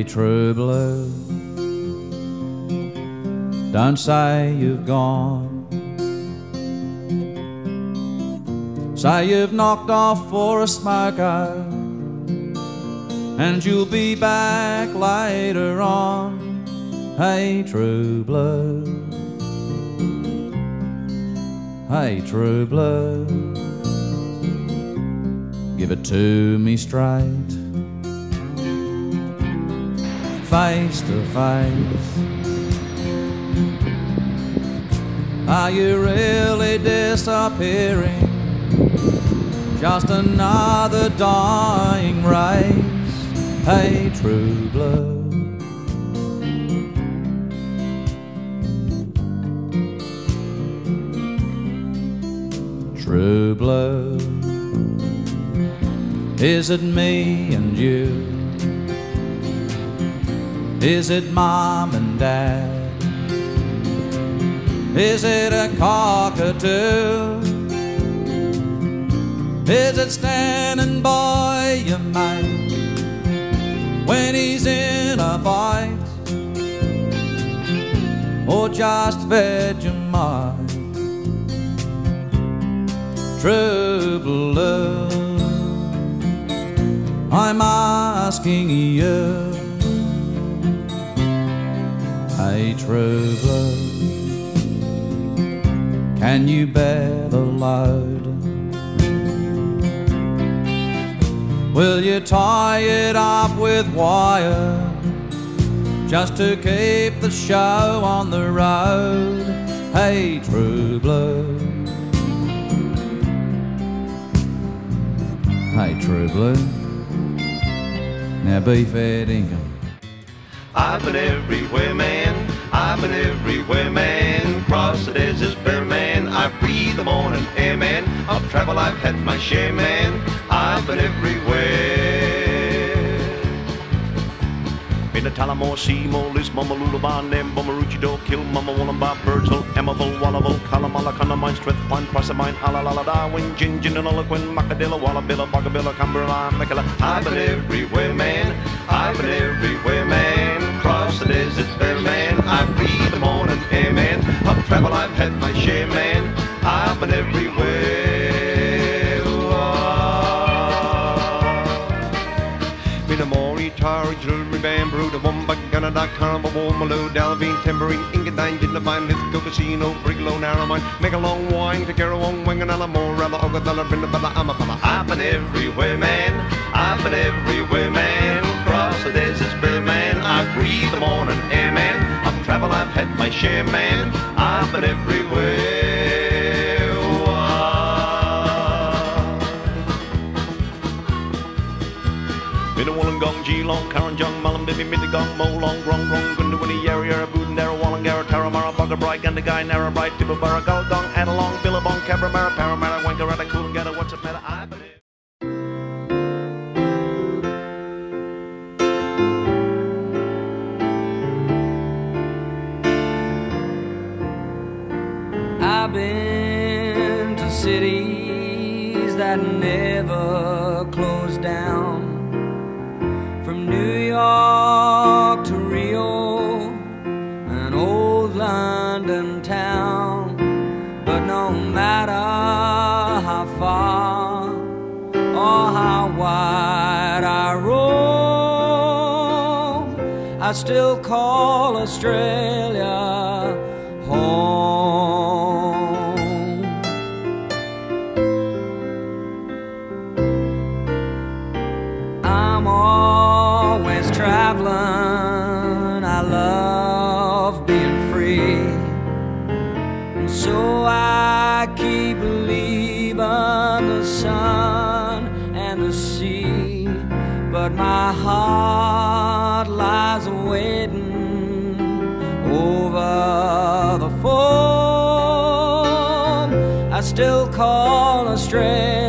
Hey, true blue, don't say you've gone. Say you've knocked off for a smoke out, and you'll be back later on. Hey, true blue, hey, true blue, give it to me straight, face to face. Are you really disappearing? Just another dying race. Hey, true blue, true blue, is it me and you? Is it mom and dad? Is it a cockatoo? Is it standing by your mate when he's in a fight? Or just Vegemite? True blue, I'm asking you. Hey, true blue, can you bear the load? Will you tie it up with wire just to keep the show on the road? Hey, true blue, hey, true blue, now be fair dinkum. I've been everywhere, man. I've been everywhere, man. Cross the deserts, bare man. I breathe the morning air, man. Of travel I've had my share, man. I've been everywhere. Been to Tullamore, Seymour, Lismore, Lulaban, Nem, Maroochydore, Kilmama, Wollongbar, Birdsville, Emmaville, Wallaville, Callumalla, Cunnaman, Strathpine, Proserpine, Alalala, Darwin, Gingin, and Ollequin, Macadilla, Wallabilla, Boggabilla, Cumberland, Macalla. I've been everywhere, man. I've been everywhere, man. Cross the deserts, bare man. I breathe the morning air, man. Of travel I've had my share, man. I've been everywhere. Been a Maury, Tari, Jewelry, Bamboo, the Wombat, Canada, Carnival, Warmaloo, Dalveen, Timberine, Ingadine, Jinnabine, Lithgow, Casino, Brigalow, Narrowmine, Megalong, Wine, Tagarrawong, Wanganella, Morella, Ogadella, Brindabella, Amabella. I've been everywhere, man. I've been everywhere, man. Cross the deserts, bare man. I breathe the morning air, man. Of travel I've had my share, man. I've been everywhere. Been a Wollongong, Geelong, Carranjong, Mullen, Bibi, Mittagong, Molong, Grong, Grong, Gundawini, Yarra, Boodendara, Wollongara, Tarramara, Buggerbri, Gundagai, Narrabri, Tibooburra, Gulgong, Adelong, Billabong, Cabramara, Parramatta, Wangaratta, Coolangatta, what's the matter? I believe. I've been to cities that never closed down, from New York to Rio and old London town. But no matter how far or how wide I roam, I still call Australia home. I'm always traveling, I love being free, and so I keep believing the sun and the sea. But my heart lies waiting over the foam. I still call Australia